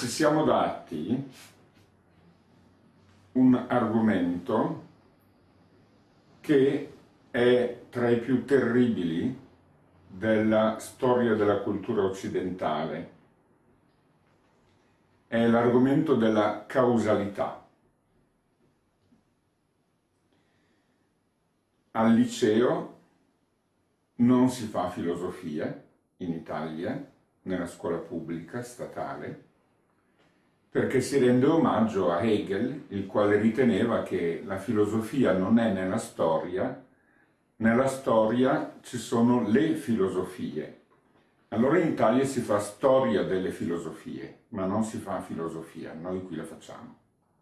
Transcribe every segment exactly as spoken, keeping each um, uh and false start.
ci siamo dati un argomento che è tra i più terribili della storia della cultura occidentale. È l'argomento della causalità. Al liceo non si fa filosofia in Italia, nella scuola pubblica statale, perché si rende omaggio a Hegel, il quale riteneva che la filosofia non è nella storia, nella storia ci sono le filosofie. Allora in Italia si fa storia delle filosofie, ma non si fa filosofia, noi qui la facciamo.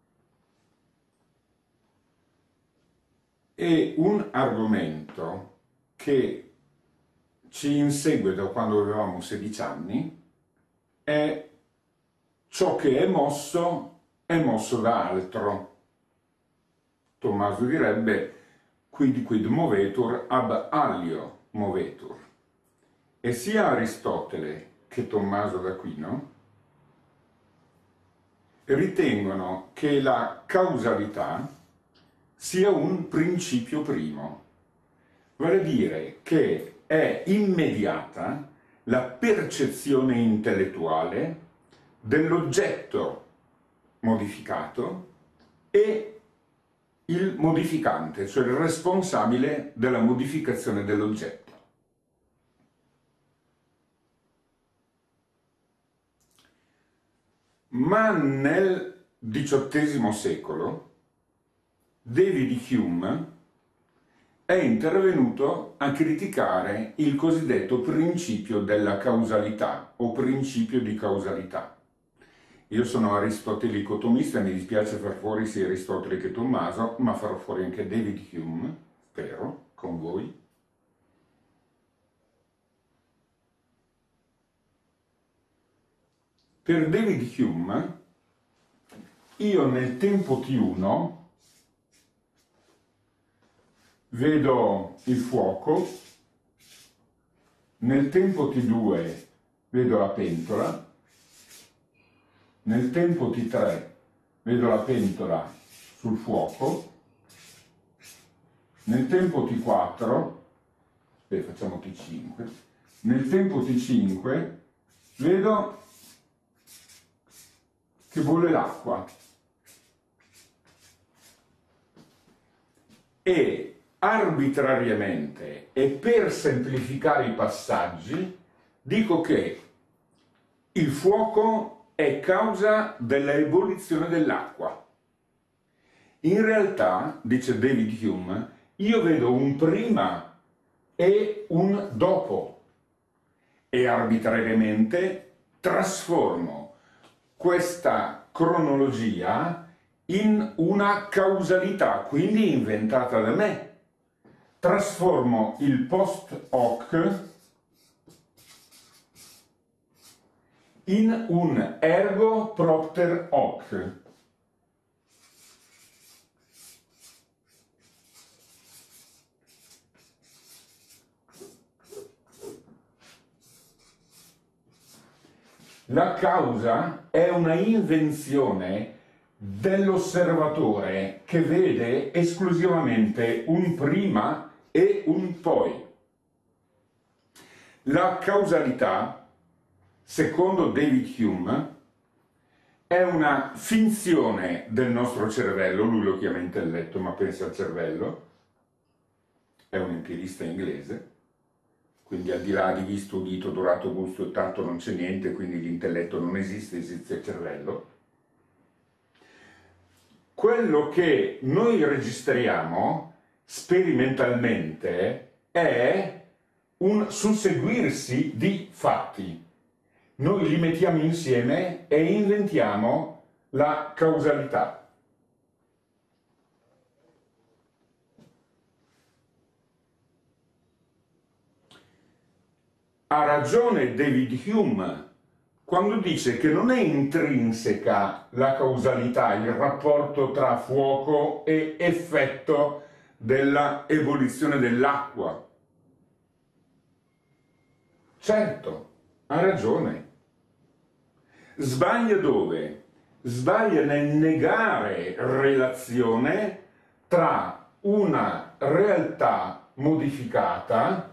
E un argomento che ci insegue da quando avevamo sedici anni è ciò che è mosso è mosso da altro. Tommaso direbbe quid quid movetur ab alio movetur. E sia Aristotele che Tommaso d'Aquino ritengono che la causalità sia un principio primo, vale a dire che è immediata la percezione intellettuale dell'oggetto modificato e il modificante, cioè il responsabile della modificazione dell'oggetto. Ma nel diciottesimo secolo David Hume è intervenuto a criticare il cosiddetto principio della causalità o principio di causalità. Io sono aristotelico-tomista, mi dispiace far fuori sia Aristotele che Tommaso, ma farò fuori anche David Hume, spero, con voi. Per David Hume, io nel tempo T uno vedo il fuoco, nel tempo T due vedo la pentola, nel tempo T tre vedo la pentola sul fuoco, nel tempo T quattro, aspetta, facciamo T cinque, nel tempo T cinque vedo che bolle l'acqua e arbitrariamente e per semplificare i passaggi dico che il fuoco è causa dell'ebollizione dell'acqua. In realtà, dice David Hume, io vedo un prima e un dopo e arbitrariamente trasformo questa cronologia in una causalità, quindi inventata da me. Trasformo il post hoc in un ergo propter hoc. La causa è una invenzione dell'osservatore che vede esclusivamente un prima e un poi. La causalità, secondo David Hume, è una finzione del nostro cervello, lui lo chiama intelletto ma pensa al cervello, è un empirista inglese, quindi al di là di visto, udito, odorato, gusto e tatto non c'è niente, quindi l'intelletto non esiste, esiste il cervello. Quello che noi registriamo sperimentalmente è un susseguirsi di fatti. Noi li mettiamo insieme e inventiamo la causalità. Ha ragione David Hume quando dice che non è intrinseca la causalità, il rapporto tra fuoco e effetto della ebollizione dell'acqua. Certo, ha ragione. Sbaglia dove? Sbaglia nel negare relazione tra una realtà modificata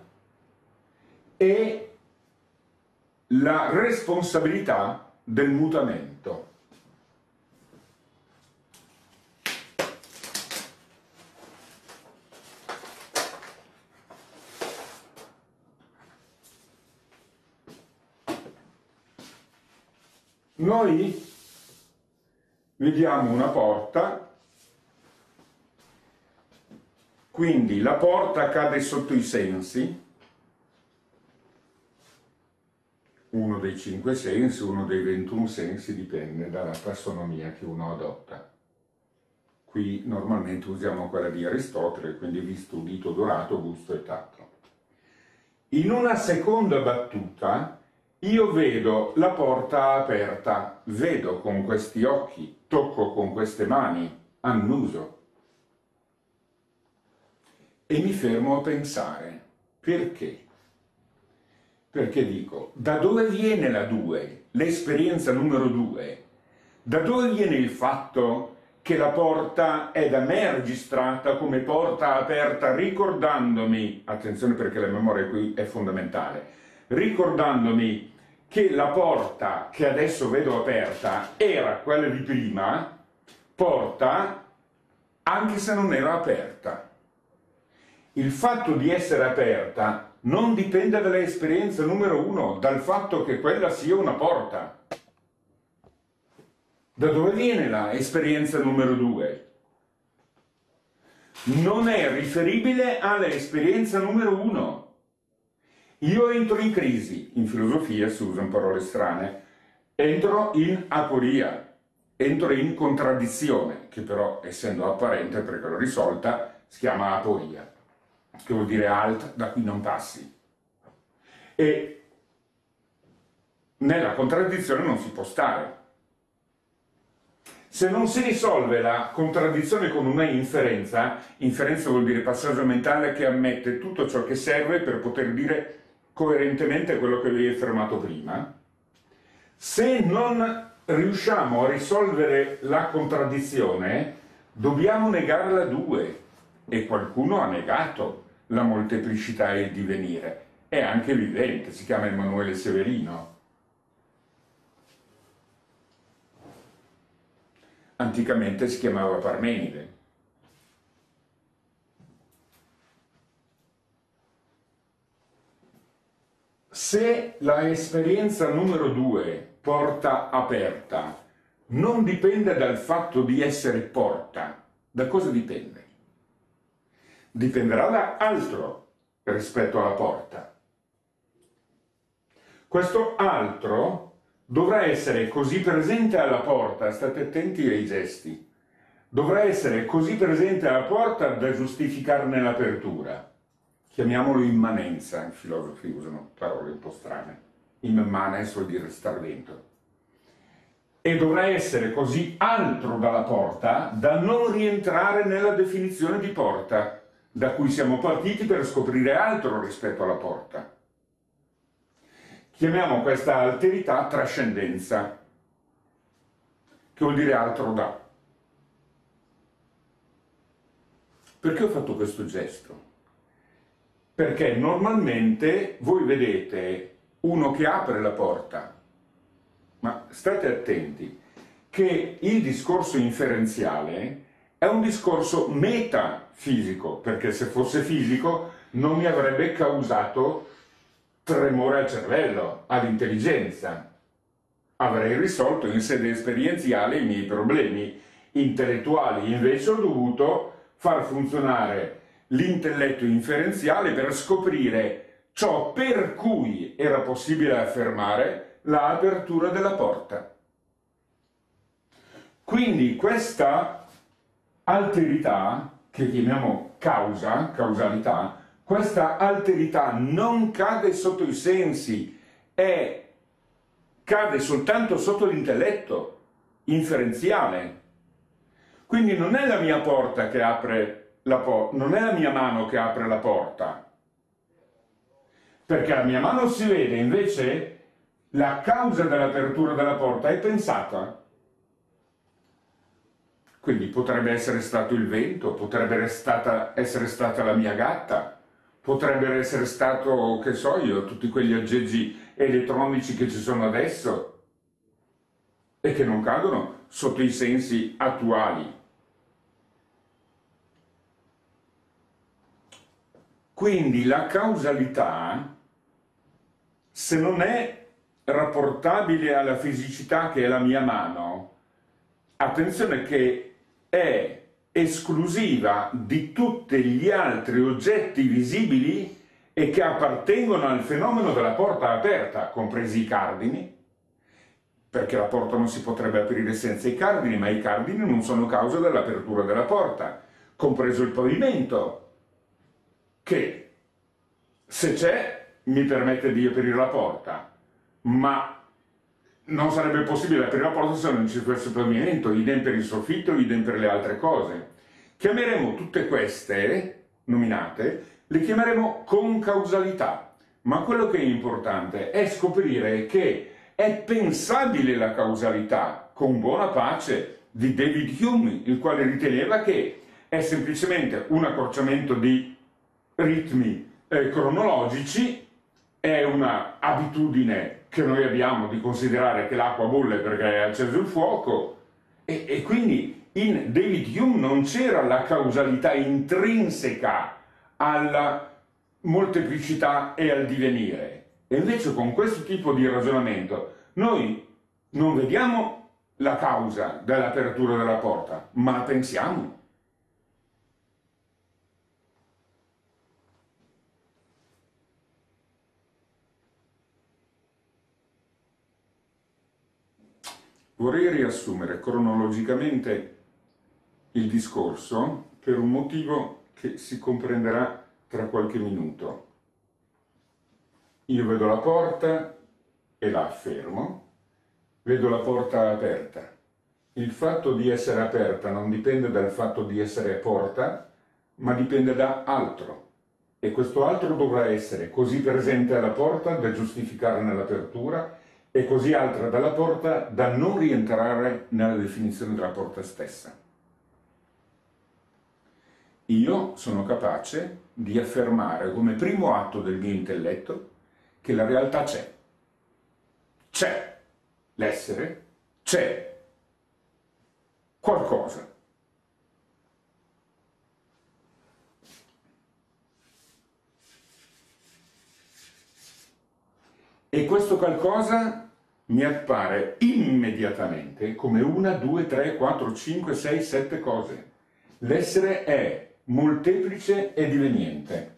e la responsabilità del mutamento. Noi vediamo una porta, quindi la porta cade sotto i sensi, uno dei cinque sensi, uno dei ventuno sensi, dipende dalla tassonomia che uno adotta. Qui normalmente usiamo quella di Aristotele, quindi visto, udito, odorato, gusto e tatto. In una seconda battuta io vedo la porta aperta, vedo con questi occhi, tocco con queste mani, annuso. E mi fermo a pensare, perché? Perché dico, da dove viene la due, l'esperienza numero due? Da dove viene il fatto che la porta è da me registrata come porta aperta, ricordandomi, attenzione perché la memoria qui è fondamentale, ricordandomi che la porta che adesso vedo aperta era quella di prima, porta anche se non era aperta. Il fatto di essere aperta non dipende dall'esperienza numero uno, dal fatto che quella sia una porta. Da dove viene la esperienza numero due? Non è riferibile all'esperienza numero uno. Io entro in crisi, in filosofia si usano parole strane, entro in aporia, entro in contraddizione, che però essendo apparente perché l'ho risolta si chiama aporia, che vuol dire alt, da cui non passi. E nella contraddizione non si può stare. Se non si risolve la contraddizione con una inferenza, inferenza vuol dire passaggio mentale che ammette tutto ciò che serve per poter dire coerentemente quello che avevi affermato prima, se non riusciamo a risolvere la contraddizione, dobbiamo negare la due, e qualcuno ha negato la molteplicità e il divenire, è anche vivente, si chiama Emanuele Severino. Anticamente si chiamava Parmenide. Se la esperienza numero due, porta aperta, non dipende dal fatto di essere porta, da cosa dipende? Dipenderà da altro rispetto alla porta. Questo altro dovrà essere così presente alla porta, state attenti ai gesti, dovrà essere così presente alla porta da giustificarne l'apertura. Chiamiamolo immanenza, i filosofi usano parole un po' strane. Immanes vuol dire star dentro. E dovrà essere così altro dalla porta da non rientrare nella definizione di porta, da cui siamo partiti per scoprire altro rispetto alla porta. Chiamiamo questa alterità trascendenza, che vuol dire altro da. Perché ho fatto questo gesto? Perché normalmente voi vedete uno che apre la porta, ma state attenti che il discorso inferenziale è un discorso metafisico, perché se fosse fisico non mi avrebbe causato tremore al cervello, all'intelligenza. Avrei risolto in sede esperienziale i miei problemi intellettuali, invece ho dovuto far funzionare l'intelletto inferenziale per scoprire ciò per cui era possibile affermare l'apertura della porta. Quindi questa alterità, che chiamiamo causa, causalità, questa alterità non cade sotto i sensi, è, cade soltanto sotto l'intelletto inferenziale. Quindi non è la mia porta che apre la porta, non è la mia mano che apre la porta, perché la mia mano si vede, invece la causa dell'apertura della porta è pensata. Quindi potrebbe essere stato il vento, potrebbe essere stata, essere stata la mia gatta, potrebbe essere stato, che so io, tutti quegli aggeggi elettronici che ci sono adesso e che non cadono sotto i sensi attuali. Quindi la causalità, se non è rapportabile alla fisicità che è la mia mano, attenzione che è esclusiva di tutti gli altri oggetti visibili e che appartengono al fenomeno della porta aperta, compresi i cardini, perché la porta non si potrebbe aprire senza i cardini, ma i cardini non sono causa dell'apertura della porta, compreso il pavimento, che se c'è mi permette di aprire la porta, ma non sarebbe possibile aprire la porta se non ci fosse il pavimento, idem per il soffitto, idem per le altre cose. Chiameremo tutte queste nominate, le chiameremo concausalità, ma quello che è importante è scoprire che è pensabile la causalità, con buona pace di David Hume, il quale riteneva che è semplicemente un accorciamento di ritmi eh, cronologici, è una abitudine che noi abbiamo di considerare che l'acqua bolle perché è acceso il fuoco, e, e quindi in David Hume non c'era la causalità intrinseca alla molteplicità e al divenire. E invece con questo tipo di ragionamento noi non vediamo la causa dell'apertura della porta, ma la pensiamo. Vorrei riassumere cronologicamente il discorso per un motivo che si comprenderà tra qualche minuto. Io vedo la porta e la affermo, vedo la porta aperta. Il fatto di essere aperta non dipende dal fatto di essere porta, ma dipende da altro. E questo altro dovrà essere così presente alla porta da giustificarne l'apertura e così altra dalla porta da non rientrare nella definizione della porta stessa. Io sono capace di affermare come primo atto del mio intelletto che la realtà c'è. C'è l'essere, c'è qualcosa. E questo qualcosa mi appare immediatamente come una, due, tre, quattro, cinque, sei, sette cose. L'essere è molteplice e diveniente.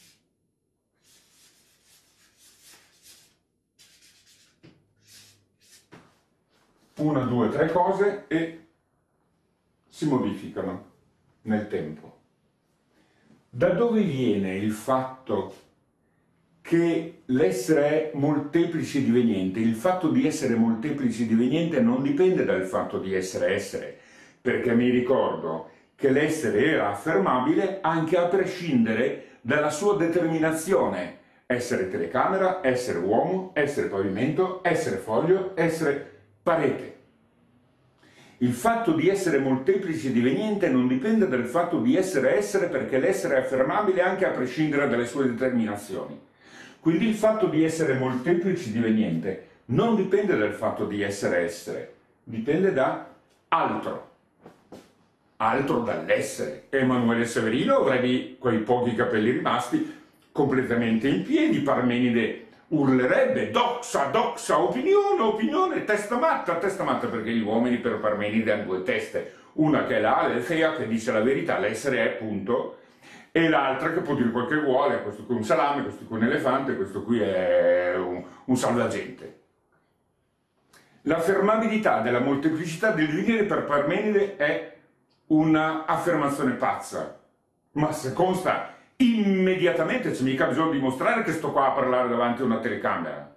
Una, due, tre cose e si modificano nel tempo. Da dove viene il fatto che l'essere è molteplice e diveniente? Il fatto di essere molteplice e diveniente non dipende dal fatto di essere essere, perché mi ricordo che l'essere era affermabile anche a prescindere dalla sua determinazione. Essere telecamera, essere uomo, essere pavimento, essere foglio, essere parete. Il fatto di essere molteplice e diveniente non dipende dal fatto di essere essere, perché l'essere è affermabile anche a prescindere dalle sue determinazioni. Quindi il fatto di essere molteplice e diveniente non dipende dal fatto di essere essere, dipende da altro, altro dall'essere. Emanuele Severino avrebbe quei pochi capelli rimasti completamente in piedi, Parmenide urlerebbe doxa, doxa, opinione, opinione, testa matta, testa matta, perché gli uomini per Parmenide hanno due teste, una che è la Alethea che dice la verità, l'essere è punto, e l'altra che può dire quel che vuole, questo qui è un salame, questo qui è un elefante, questo qui è un, un salvagente. L'affermabilità della molteplicità del divenire per Parmenide è un'affermazione pazza, ma se consta immediatamente, c'è mica bisogno di dimostrare che sto qua a parlare davanti a una telecamera.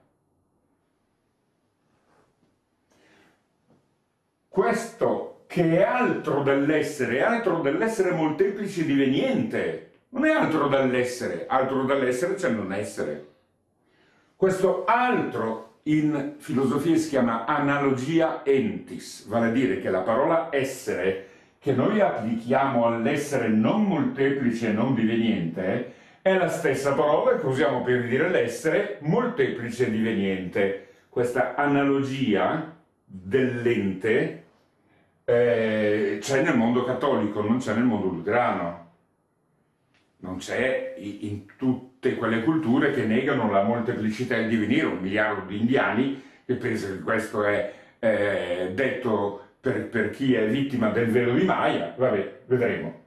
Questo che è altro dall'essere, è altro dall'essere molteplice e diveniente, non è altro dall'essere, altro dall'essere c'è il non essere. Questo altro in filosofia si chiama analogia entis, vale a dire che la parola essere, che noi applichiamo all'essere non molteplice e non diveniente, è la stessa parola che usiamo per dire l'essere molteplice e diveniente. Questa analogia dell'ente eh, c'è nel mondo cattolico, non c'è nel mondo luterano. Non c'è in tutte quelle culture che negano la molteplicità e il divenire, un miliardo di indiani che pensa che questo è eh, detto per, per chi è vittima del velo di Maya. Vabbè, vedremo.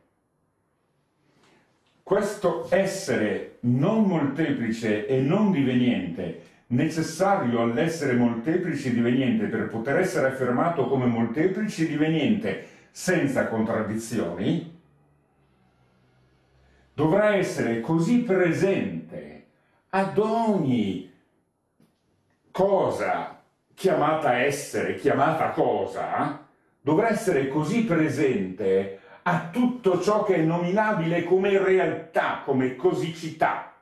Questo essere non molteplice e non diveniente, necessario all'essere molteplice e diveniente per poter essere affermato come molteplice e diveniente senza contraddizioni, dovrà essere così presente ad ogni cosa chiamata essere, chiamata cosa, dovrà essere così presente a tutto ciò che è nominabile come realtà, come cosicità,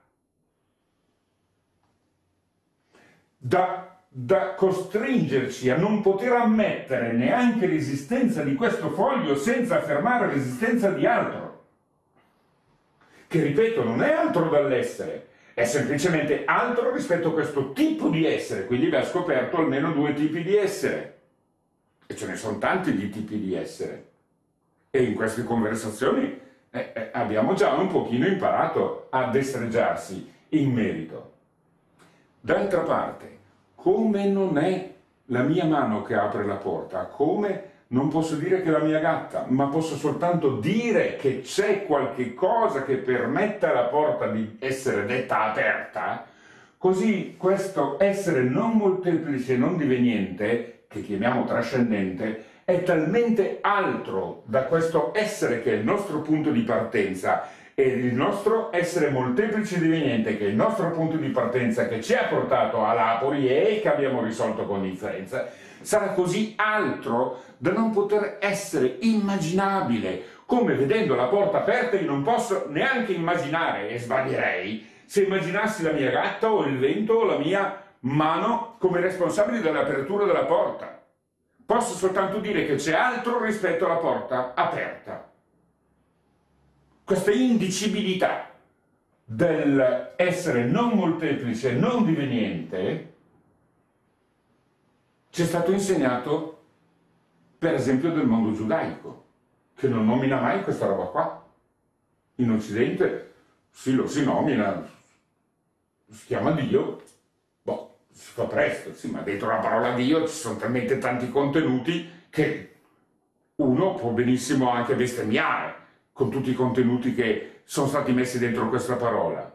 da, da costringerci a non poter ammettere neanche l'esistenza di questo foglio senza affermare l'esistenza di altro, che ripeto non è altro dall'essere, è semplicemente altro rispetto a questo tipo di essere, quindi abbiamo scoperto almeno due tipi di essere, e ce ne sono tanti di tipi di essere, e in queste conversazioni eh, eh, abbiamo già un pochino imparato a destreggiarsi in merito. D'altra parte, come non è la mia mano che apre la porta, come non posso dire che è la mia gatta, ma posso soltanto dire che c'è qualche cosa che permetta alla porta di essere detta aperta, così questo essere non molteplice e non diveniente, che chiamiamo trascendente, è talmente altro da questo essere che è il nostro punto di partenza e il nostro essere molteplice e diveniente, che è il nostro punto di partenza che ci ha portato all'aporie e che abbiamo risolto con differenza, sarà così altro da non poter essere immaginabile, come vedendo la porta aperta io non posso neanche immaginare, e sbaglierei, se immaginassi la mia gatta o il vento o la mia mano come responsabili dell'apertura della porta. Posso soltanto dire che c'è altro rispetto alla porta aperta. Questa indicibilità dell'essere non molteplice, non diveniente, ci è stato insegnato per esempio del mondo giudaico, che non nomina mai questa roba qua. In Occidente sì, lo si nomina, si chiama Dio, boh, si fa presto, sì, ma dentro la parola Dio ci sono talmente tanti contenuti che uno può benissimo anche bestemmiare con tutti i contenuti che sono stati messi dentro questa parola.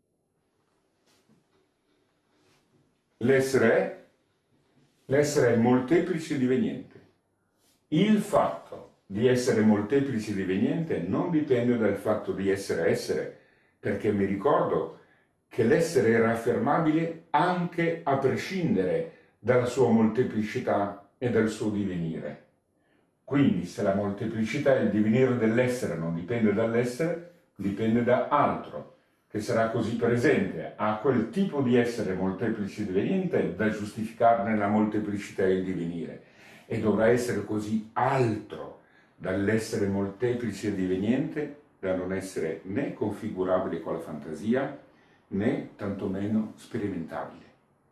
L'essere è, l'essere è molteplice e diveniente. Il fatto di essere molteplice e diveniente non dipende dal fatto di essere essere, perché mi ricordo che l'essere era affermabile anche a prescindere dalla sua molteplicità e dal suo divenire. Quindi se la molteplicità e il divenire dell'essere non dipende dall'essere, dipende da altro, che sarà così presente a quel tipo di essere molteplice e diveniente da giustificarne la molteplicità e il divenire. E dovrà essere così altro dall'essere molteplice e diveniente da non essere né configurabile con la fantasia né tantomeno sperimentabile.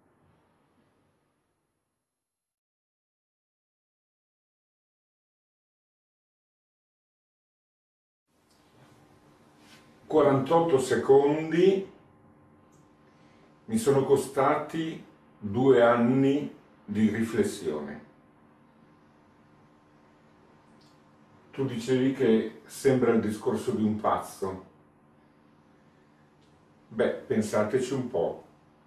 quarantotto secondi mi sono costati due anni di riflessione. Tu dicevi che sembra il discorso di un pazzo. Beh, pensateci un po'.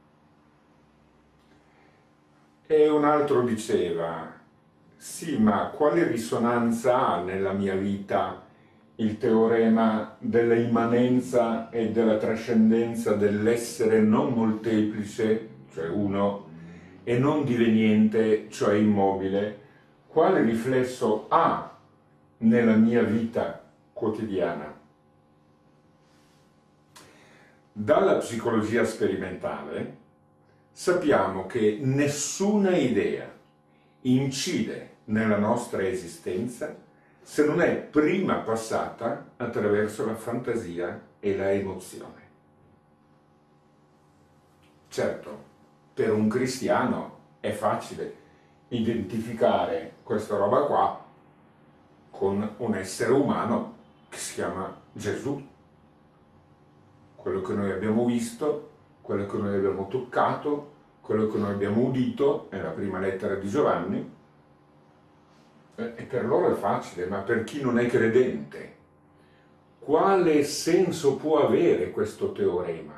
E un altro diceva, sì, ma quale risonanza ha nella mia vita il teorema della immanenza e della trascendenza dell'essere non molteplice, cioè uno, e non diveniente, cioè immobile? Quale riflesso ha nella mia vita quotidiana? Dalla psicologia sperimentale sappiamo che nessuna idea incide nella nostra esistenza se non è prima passata attraverso la fantasia e la emozione. Certo, per un cristiano è facile identificare questa roba qua con un essere umano che si chiama Gesù. Quello che noi abbiamo visto, quello che noi abbiamo toccato, quello che noi abbiamo udito nella prima lettera di Giovanni, e per loro è facile, ma per chi non è credente, quale senso può avere questo teorema?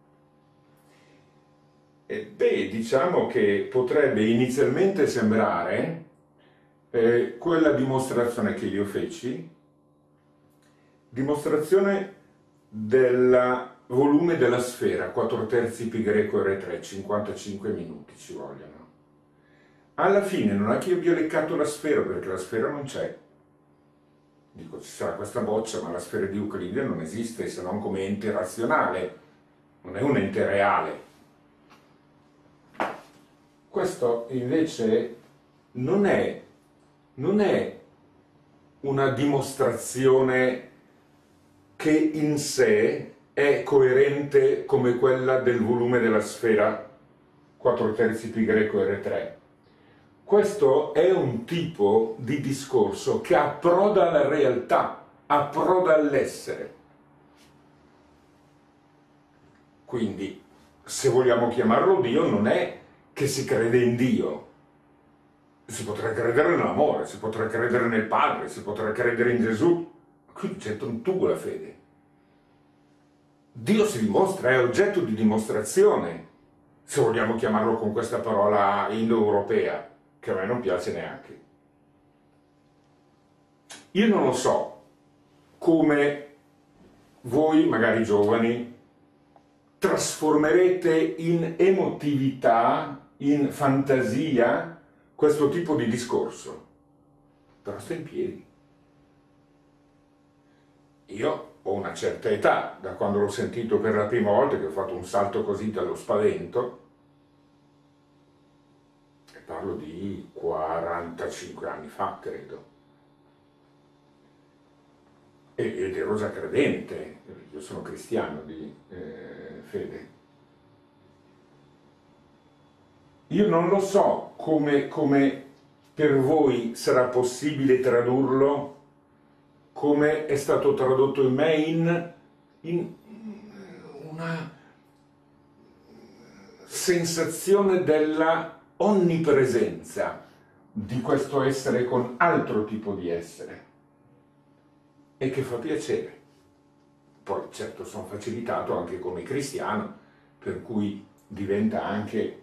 E beh, diciamo che potrebbe inizialmente sembrare eh, quella dimostrazione che io feci, dimostrazione del volume della sfera, quattro terzi pi greco R tre, cinquantacinque minuti ci vogliono. Alla fine non è che io abbia leccato la sfera, perché la sfera non c'è. Dico, ci sarà questa boccia, ma la sfera di Euclide non esiste se non come ente razionale, non è un ente reale. Questo invece non è, non è una dimostrazione che in sé è coerente come quella del volume della sfera quattro terzi pi greco R tre. Questo è un tipo di discorso che approda alla realtà, approda all'essere. Quindi, se vogliamo chiamarlo Dio, non è che si crede in Dio. Si potrà credere nell'amore, si potrà credere nel Padre, si potrà credere in Gesù. Qui c'è un tubo la fede. Dio si dimostra, è oggetto di dimostrazione, se vogliamo chiamarlo con questa parola indoeuropea, che a me non piace neanche. Io non lo so come voi, magari giovani, trasformerete in emotività, in fantasia, questo tipo di discorso. Però sta in piedi. Io ho una certa età, da quando l'ho sentito per la prima volta, che ho fatto un salto così dallo spavento, e parlo di quarantacinque anni fa, credo. Ed ero già credente, io sono cristiano di eh, fede. Io non lo so come, come per voi sarà possibile tradurlo, come è stato tradotto in me, in, in una sensazione della onnipresenza di questo essere con altro tipo di essere, e che fa piacere. Poi certo sono facilitato anche come cristiano, per cui diventa anche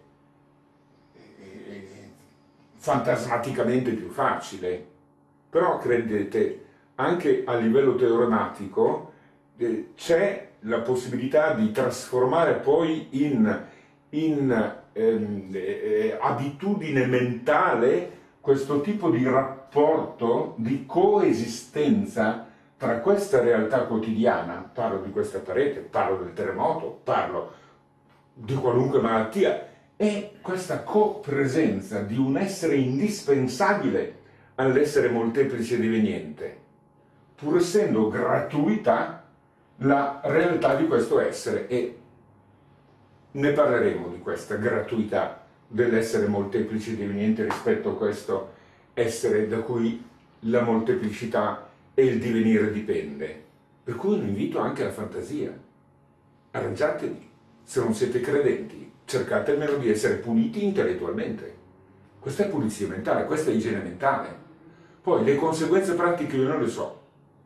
eh, fantasmaticamente più facile. Però credete, anche a livello teorematico eh, c'è la possibilità di trasformare poi in, in ehm, eh, abitudine mentale questo tipo di rapporto, di coesistenza tra questa realtà quotidiana, parlo di questa parete, parlo del terremoto, parlo di qualunque malattia, e questa copresenza di un essere indispensabile all'essere molteplice e diveniente, pur essendo gratuità la realtà di questo essere, e ne parleremo di questa gratuità dell'essere molteplice e diveniente rispetto a questo essere da cui la molteplicità e il divenire dipende. Per cui un invito anche alla fantasia. Arrangiatevi, se non siete credenti, cercate almeno di essere puliti intellettualmente. Questa è pulizia mentale, questa è igiene mentale. Poi le conseguenze pratiche io non le so.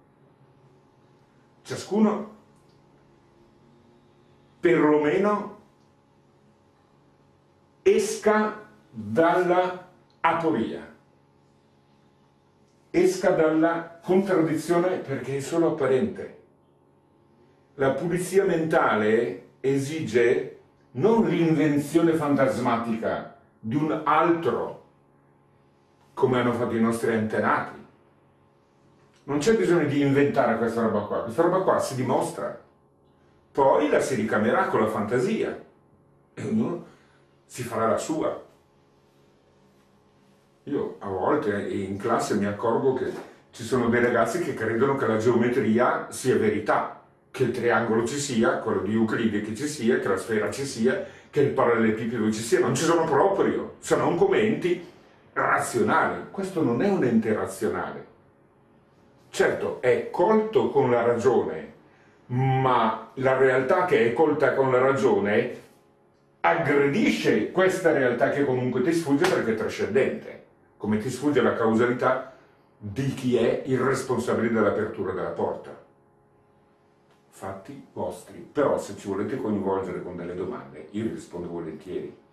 Ciascuno perlomeno esca dalla aporia, esca dalla contraddizione, perché è solo apparente. La pulizia mentale esige non l'invenzione fantasmatica di un altro, come hanno fatto i nostri antenati. Non c'è bisogno di inventare questa roba qua, questa roba qua si dimostra, poi la si ricamerà con la fantasia, e ognuno si farà la sua. Io a volte in classe mi accorgo che ci sono dei ragazzi che credono che la geometria sia verità, che il triangolo ci sia, quello di Euclide che ci sia, che la sfera ci sia, che il parallelepipedo ci sia. Non ci sono proprio, sono come enti razionali. Questo non è un ente razionale. Certo, è colto con la ragione, ma la realtà che è colta con la ragione aggredisce questa realtà che comunque ti sfugge perché è trascendente, come ti sfugge la causalità di chi è il responsabile dell'apertura della porta. Fatti vostri, però se ci volete coinvolgere con delle domande, io vi rispondo volentieri.